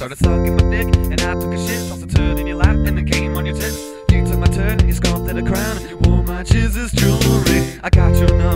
started sucking my dick, and I took a shit, tossed a turd in your lap, and it came on your tits. You took my turd and you sculpted a crown, and you wore my jizz's jewelry. I got your number.